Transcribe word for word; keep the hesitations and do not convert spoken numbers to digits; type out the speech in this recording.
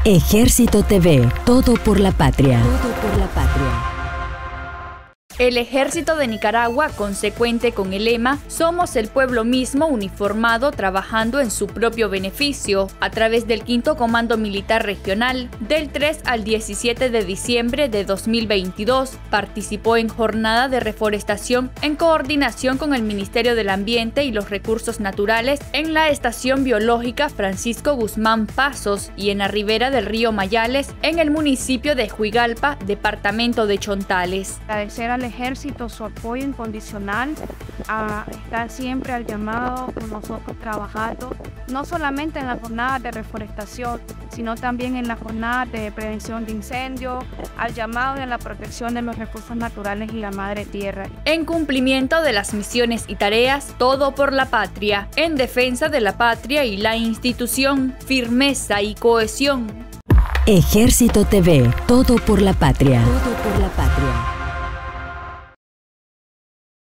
Ejército T V, todo por la patria. Todo por la patria. El Ejército de Nicaragua, consecuente con el lema "Somos el pueblo mismo uniformado trabajando en su propio beneficio", a través del Quinto Comando Militar Regional, del tres al diecisiete de diciembre de dos mil veintidós, participó en jornada de reforestación en coordinación con el Ministerio del Ambiente y los Recursos Naturales en la Estación Biológica Francisco Guzmán Pasos y en la ribera del río Mayales, en el municipio de Juigalpa, departamento de Chontales. Agradecer al Ejército su apoyo incondicional, a estar siempre al llamado con nosotros trabajando, no solamente en la jornada de reforestación, sino también en la jornada de prevención de incendios, al llamado de la protección de los recursos naturales y la madre tierra. En cumplimiento de las misiones y tareas, todo por la patria, en defensa de la patria y la institución, firmeza y cohesión. Ejército T V, todo por la patria. Todo por la patria.